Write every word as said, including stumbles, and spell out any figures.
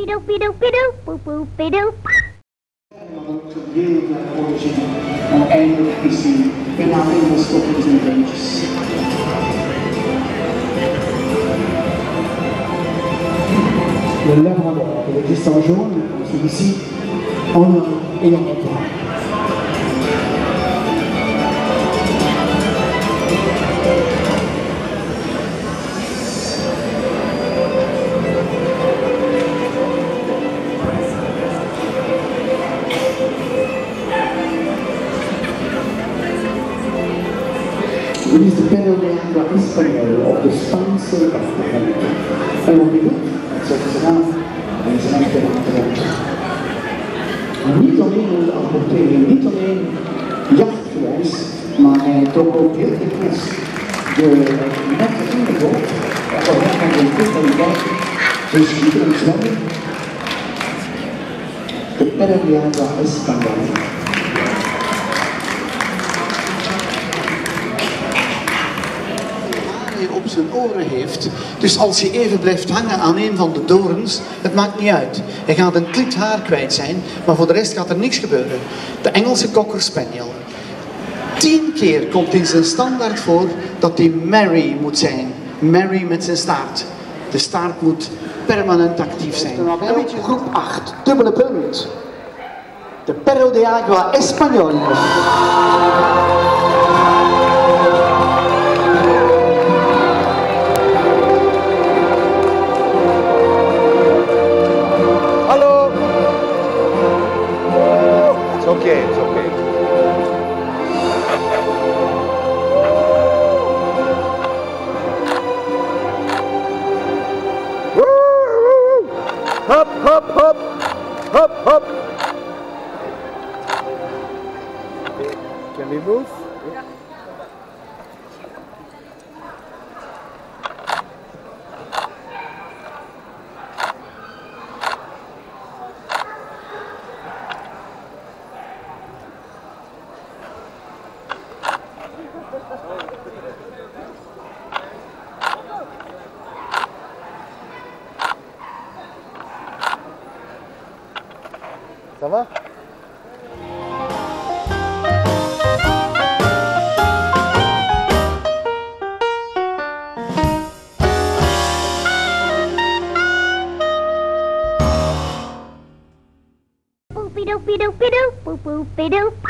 Heel veel origine. En eindelijk is hij bijna helemaal stoppen in zijn beentjes. Le labrador, il existe en jaune, celui-ci en noir et en brun. Dit is de Perro de Agua Español op de Spaanse achtergrond. En wat dit zeggen ze nou, en ze zijn er niet alleen een apporteren, niet alleen jachtgewijs, maar hij trok ook heel dikwijls de nette kinderboot, dat was echt aan de kust van de bak, zo schitterend zwemmen. De Perro de Agua Español. Op zijn oren heeft, dus als hij even blijft hangen aan een van de dorens, het maakt niet uit. Hij gaat een klit haar kwijt zijn, maar voor de rest gaat er niks gebeuren. De Engelse Cocker Spaniel. Tien keer komt in zijn standaard voor dat hij merry moet zijn. Merry met zijn staart. De staart moet permanent actief zijn. Een beetje groep acht, dubbele punt. De Perro de Agua Español. Okay, it's okay. Hop, hop, hop, hop, hop. Can we move? Yeah. Ça va? Boopy doopy doopy doo, boop boopy doo.